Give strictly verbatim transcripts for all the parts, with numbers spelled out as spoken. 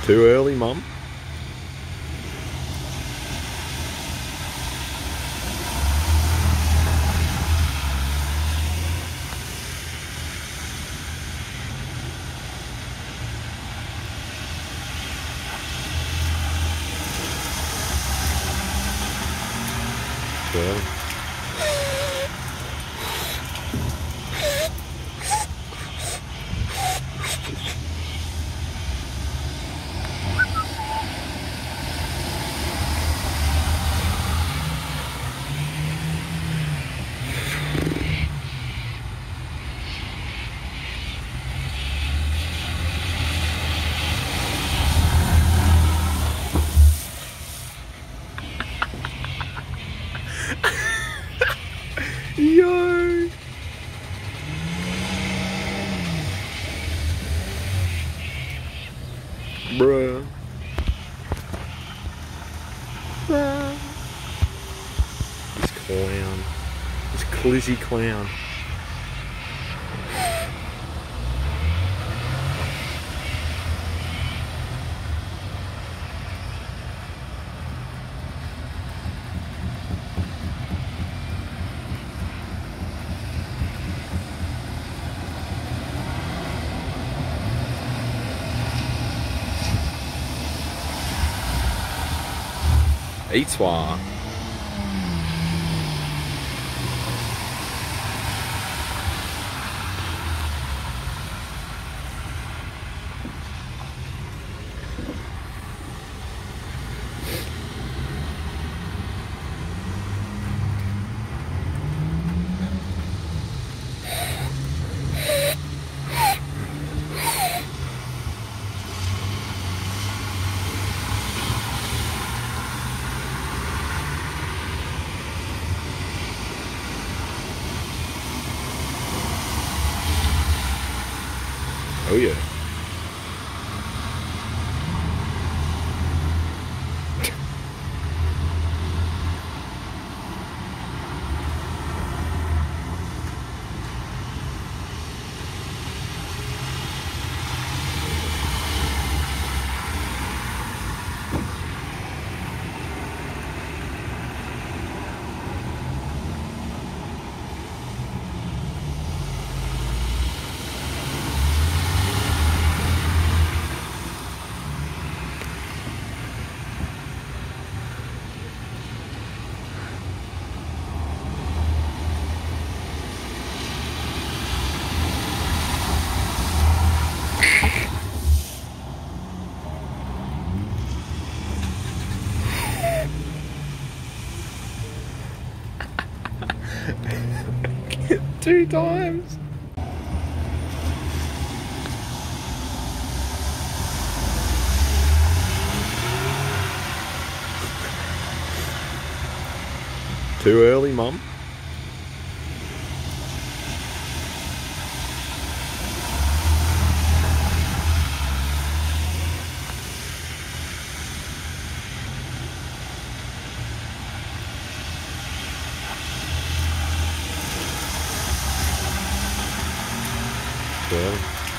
Too early, Mum? Too early. Yo! Bruh. Bruh. This clown. This clizzy clown. Eats-wa. Oh yeah. Two times. Too early, Mum? Too early.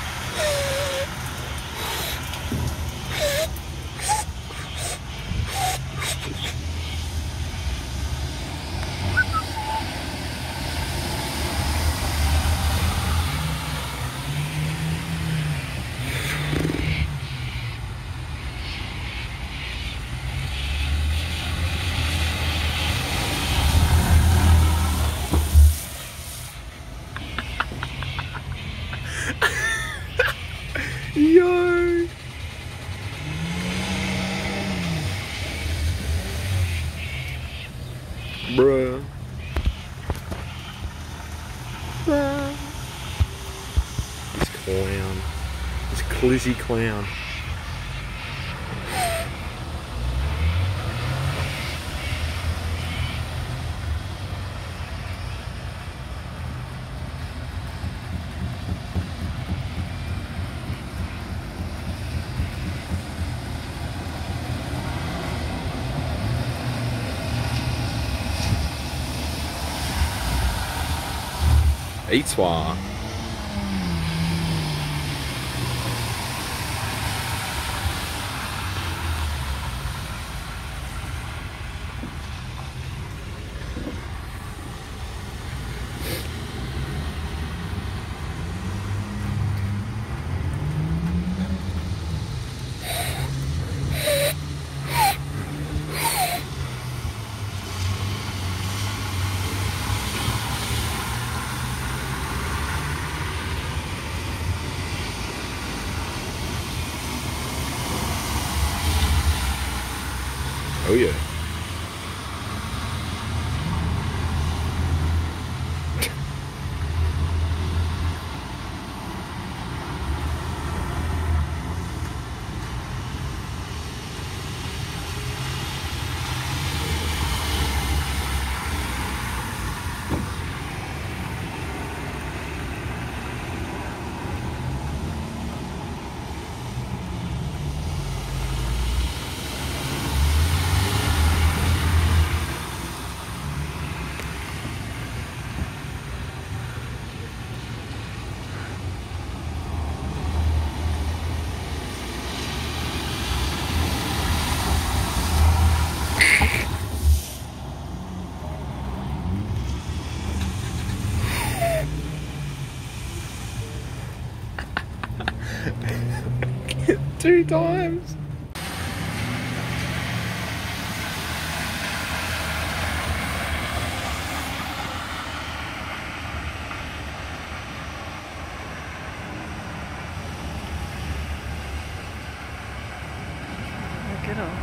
Yo! Bruh. Bruh. This clown. This clizzy clown. Eats-wa. Oh yeah. Two times. Look at all.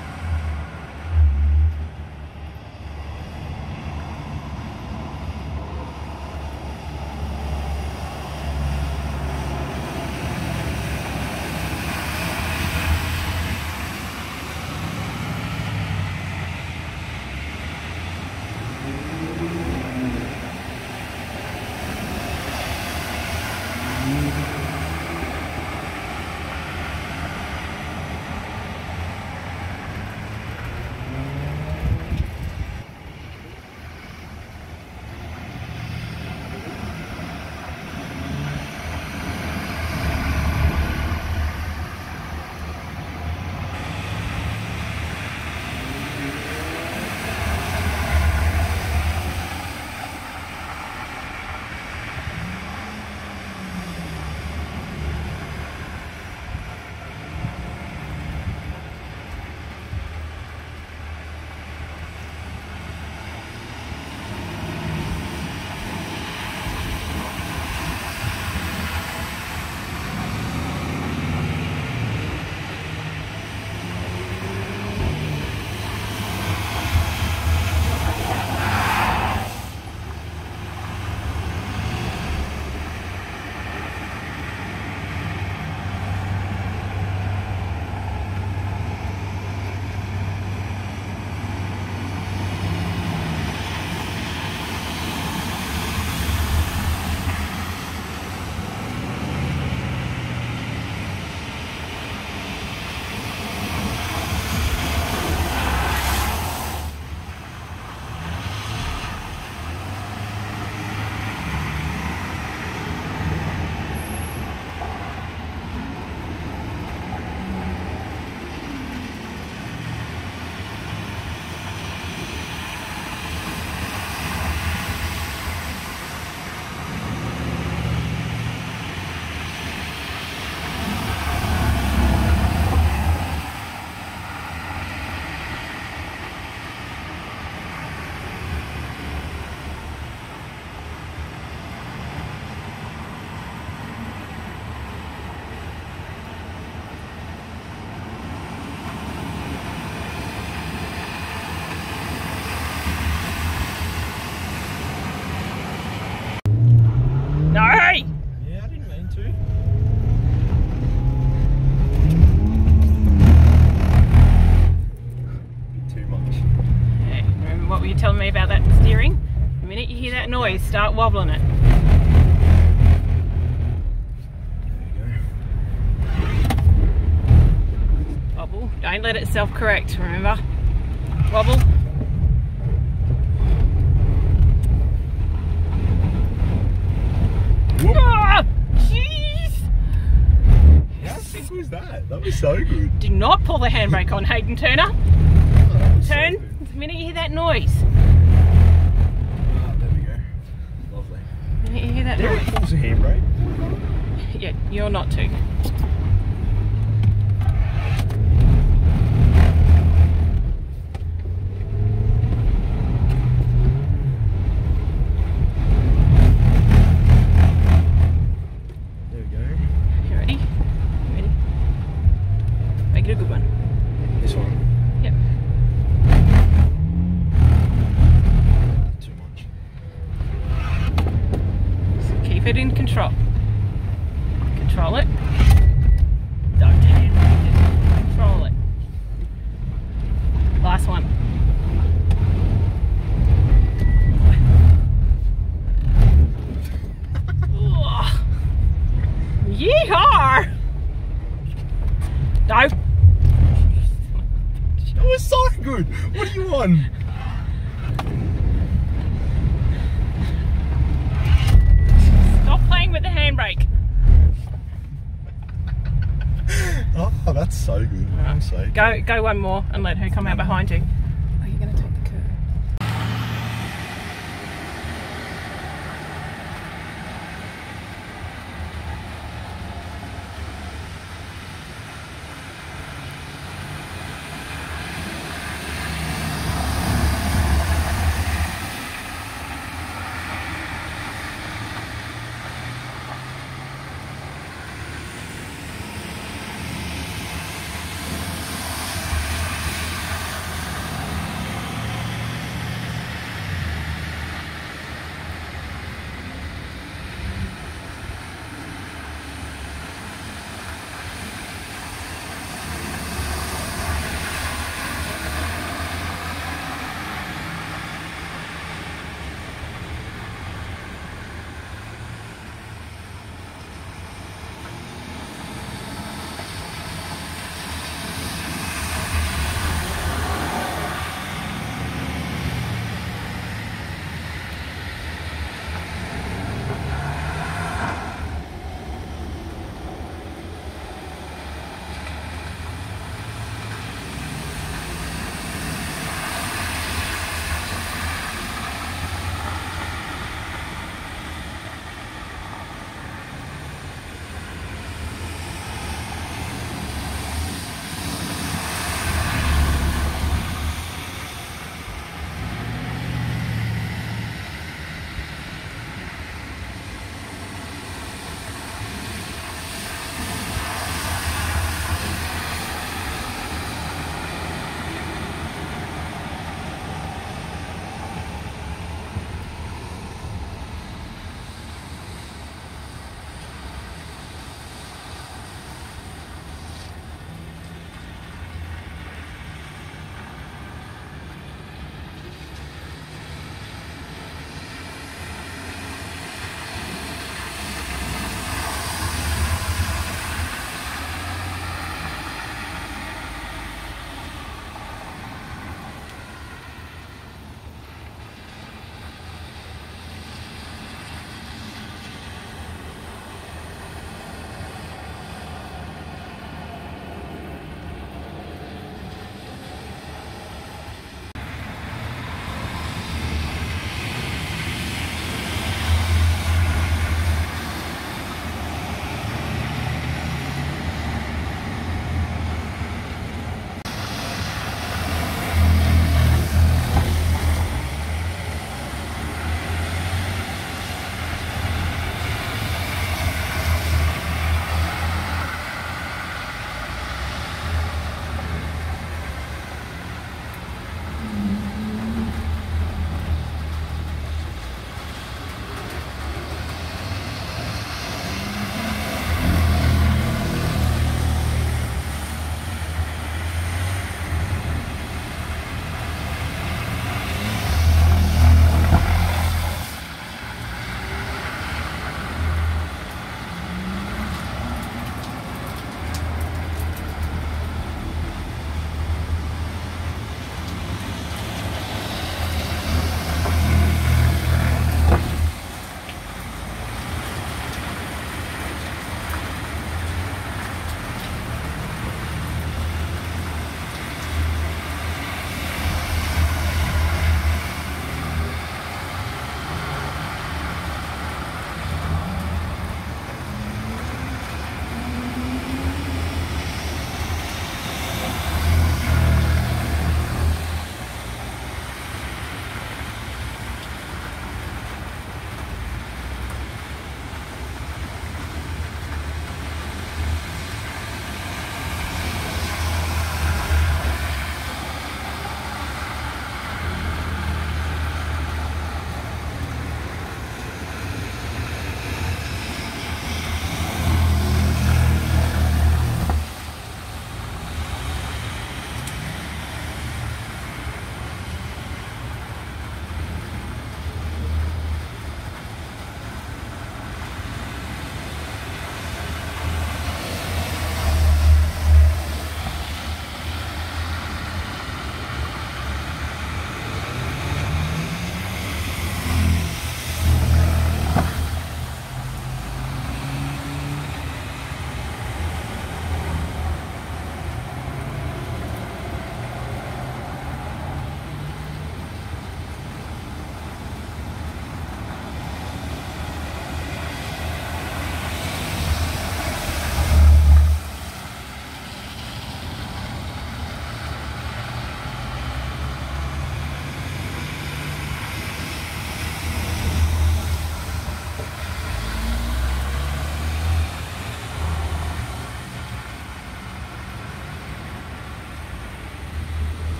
No! Yeah, I didn't mean to. Too much. Hey, remember what were you telling me about that steering? The minute you hear that noise, start wobbling it. Wobble. Don't let it self-correct, remember? Wobble. Ah, jeez! How sick was that? That was so good. Do not pull the handbrake on, Hayden Turner. Oh, Turn so good. the minute you hear that noise. Ah, there we go. Lovely. The minute you hear that Yeah, noise. it pulls the handbrake. Yeah, you're not too. There we go. You ready? You ready? Make it a good one. This one. Yep. it in control. Control it. Don't handbrake it. Control it. Last one. Yeehaw! No. That was so good. What do you want? Stop playing with the handbrake. Oh, that's so good. I'm so Go, go one more and let her come out behind you. Are you going to take the curve?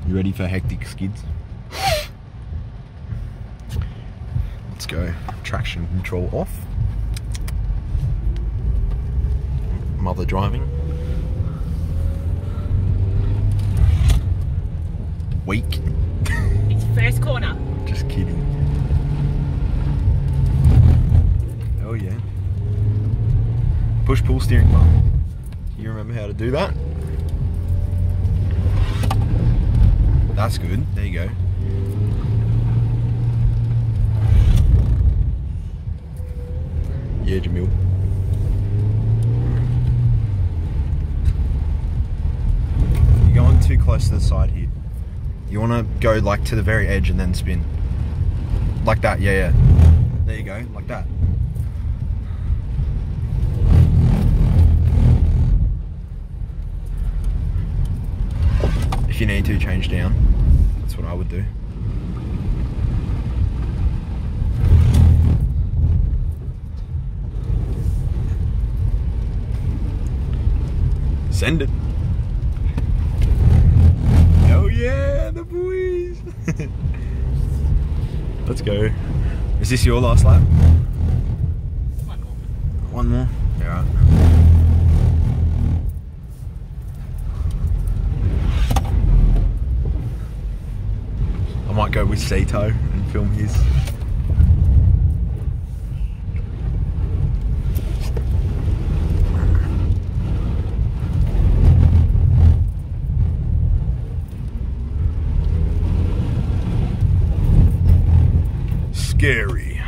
You ready for hectic skids? Let's go. Traction control off. Mother driving. Weak. It's first corner. Just kidding. Oh yeah. Push pull steering bar. Do you remember how to do that? That's good. There you go. Yeah, Jamil. You're going too close to the side here. You want to go like to the very edge and then spin. Like that, yeah, yeah. There you go, like that. If you need to, change down. That's what I would do. Send it. Oh yeah, the boys. Let's go. Is this your last lap? One more. One more? Yeah, right. I might go with Seaton and film his. Scary.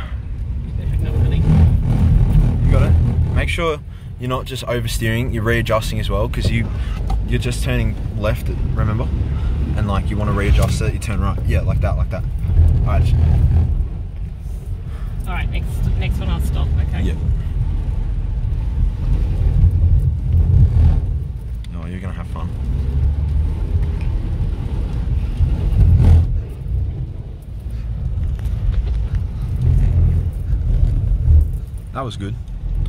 You got it. Make sure you're not just oversteering, you're readjusting as well, because you you're just turning left, remember? And like you want to readjust it, you turn right. Yeah, like that, like that. Alright. Just... Alright, next next one I'll stop, okay? Yeah. Oh, you're gonna have fun. That was good.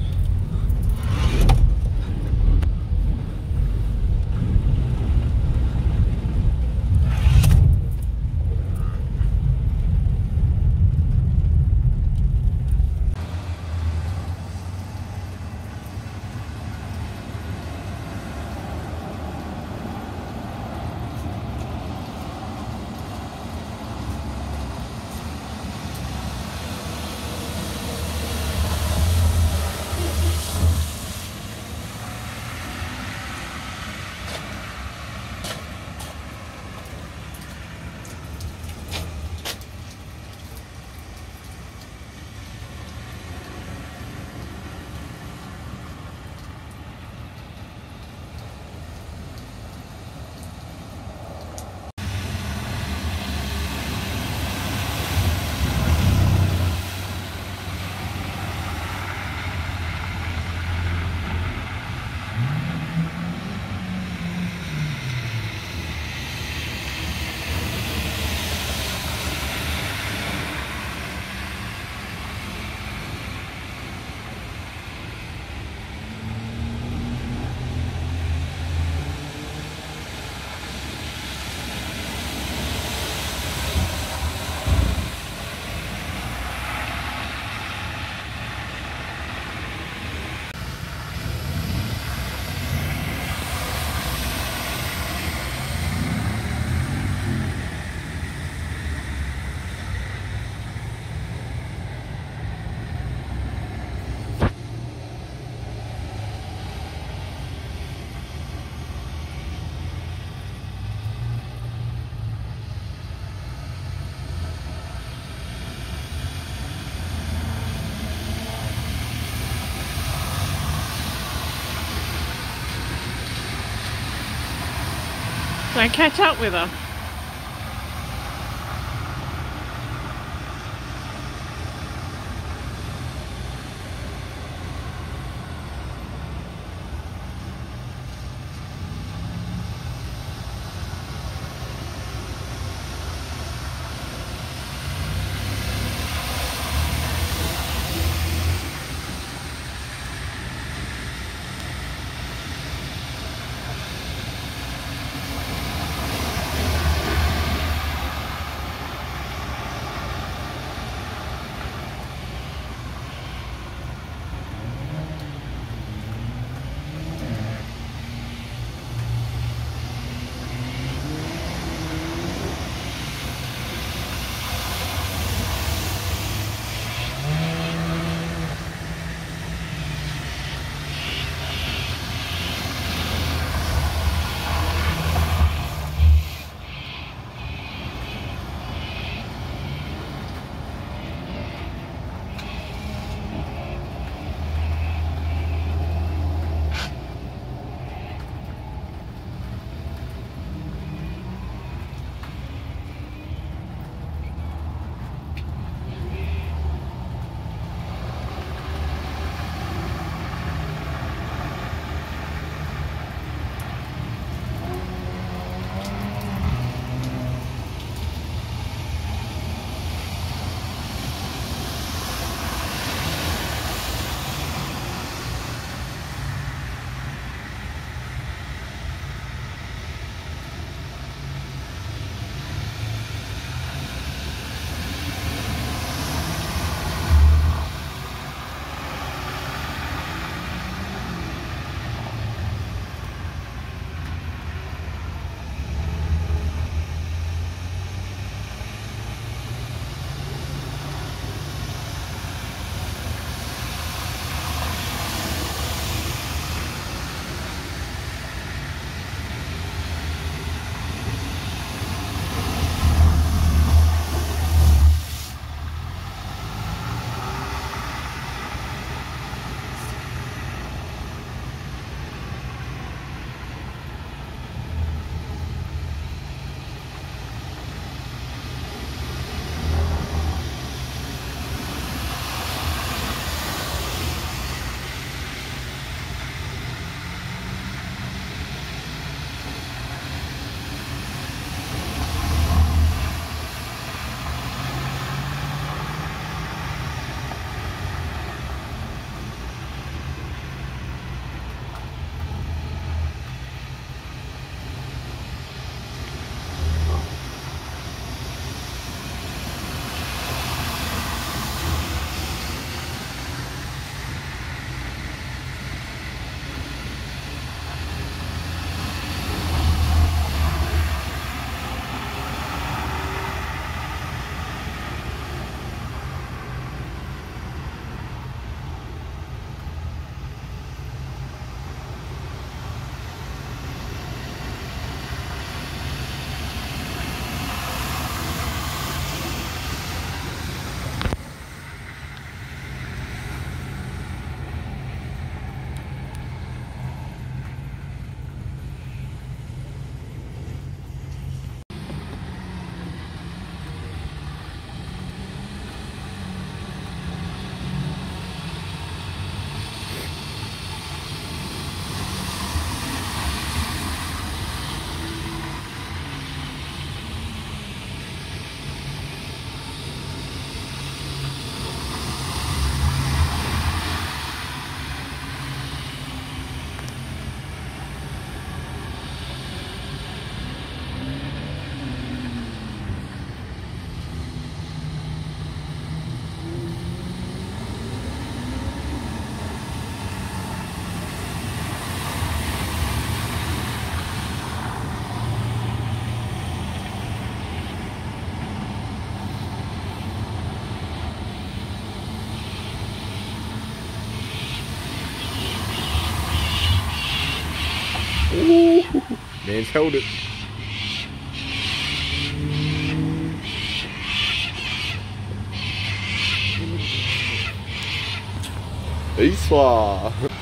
Don't catch up with her. Ooh, man's held it. Peace.